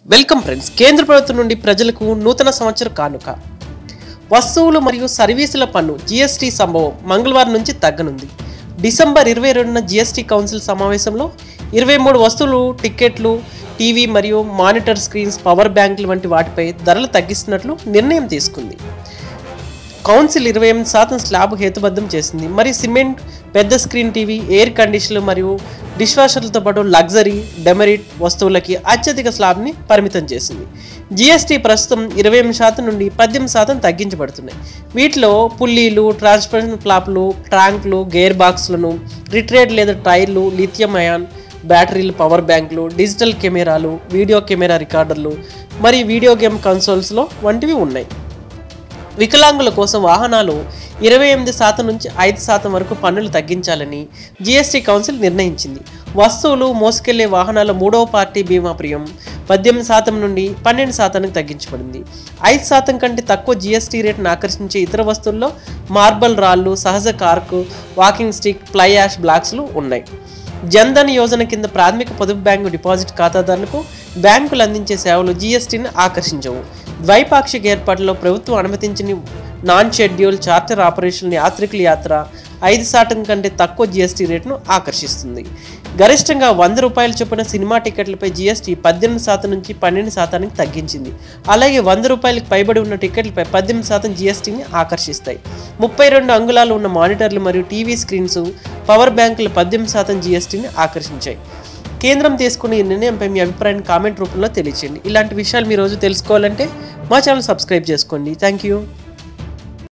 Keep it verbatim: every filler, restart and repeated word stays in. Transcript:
Welcome friends. కేంద్ర ప్రభుత్వం నుండి ప్రజలకు నూతన సంవత్సర కానుక. వస్తువులు మరియు సర్వీసుల పన్ను జిఎస్టీ సంభవం మంగళవారం నుంచి తగ్గనుంది. డిసెంబర్ ఇరవై రెండున జిఎస్టీ కౌన్సిల్ సమావేశంలో ఇరవై మూడు వస్తువులు, టికెట్లు, టీవీ మరియు మానిటర్ స్క్రీన్స్, పవర్ బ్యాంకులు వంటి వాటిపై ధరలు తగ్గిస్తున్నట్లు నిర్ణయం తీసుకుంది. కౌన్సిల్ ఇరవై ఎనిమిది శాతం స్లాబ్ హేతుబద్ధం చేసింది. మరియు సిమెంట్, పెద్ద స్క్రీన్ టీవీ, ఎయిర్ కండిషనర్లు మరియు డిష్ వాషర్లతో పాటు లగ్జరీ, డెమెరిట్ వస్తువులకి అత్యధిక స్లాబ్ని పరిమితం చేసింది. జిఎస్టీ ప్రస్తుతం ఇరవై ఎనిమిది శాతం నుండి పద్దెనిమిది శాతం తగ్గించబడుతున్నాయి. వీటిలో పుల్లీలు, ట్రాన్స్పరెంట్ ఫ్లాప్లు, ట్యాంకులు, గేర్ బాక్స్లను, రిట్రేడ్ లేదా టైర్లు, లిథియం అయాన్ బ్యాటరీలు, పవర్ బ్యాంకులు, డిజిటల్ కెమెరాలు, వీడియో కెమెరా రికార్డర్లు మరియు వీడియో గేమ్ కన్సోల్స్లో వంటివి ఉన్నాయి. వికలాంగుల కోసం వాహనాలు ఇరవై ఎనిమిది శాతం నుంచి ఐదు శాతం వరకు పన్నులు తగ్గించాలని జిఎస్టీ కౌన్సిల్ నిర్ణయించింది. వస్తువులు మోసుకెళ్లే వాహనాల మూడవ పార్టీ బీమా ప్రీమియం పద్దెనిమిది శాతం నుండి పన్నెండు శాతానికి తగ్గించబడింది. ఐదు శాతం కంటే తక్కువ జిఎస్టీ రేటును ఆకర్షించే ఇతర వస్తువుల్లో మార్బల్ రాళ్ళు, సహజ cork, walking stick, fly ash బ్లాక్స్లు ఉన్నాయి. జన్ధన్ యోజన కింద ప్రాథమిక పొదుపు బ్యాంకు డిపాజిట్ ఖాతాదారులకు బ్యాంకులు అందించే సేవలు జిఎస్టీని ఆకర్షించవు. ద్వైపాక్షిక ఏర్పాట్లలో ప్రభుత్వం అనుమతించిన నాన్ షెడ్యూల్ చార్టర్ ఆపరేషన్ యాత్రికుల యాత్ర ఐదు శాతం కంటే తక్కువ జిఎస్టీ రేటును ఆకర్షిస్తుంది. గరిష్టంగా వంద రూపాయల చొప్పున సినిమా టికెట్లపై జిఎస్టీ పద్దెనిమిది శాతం నుంచి పన్నెండు శాతానికి తగ్గించింది. అలాగే వంద రూపాయలకు పైబడి ఉన్న టికెట్లపై పద్దెనిమిది శాతం జిఎస్టీని ఆకర్షిస్తాయి. ముప్పై రెండు అంగుళాలు ఉన్న మానిటర్లు మరియు టీవీ స్క్రీన్స్, పవర్ బ్యాంకులు పద్దెనిమిది శాతం జిఎస్టీని ఆకర్షించాయి. కేంద్రం తీసుకున్న ఈ నిర్ణయంపై మీ అభిప్రాయాన్ని కామెంట్ రూపంలో తెలియచేయండి. ఇలాంటి విషయాలు మీ రోజు తెలుసుకోవాలంటే మా ఛానల్ సబ్స్క్రైబ్ చేసుకోండి. Thank you.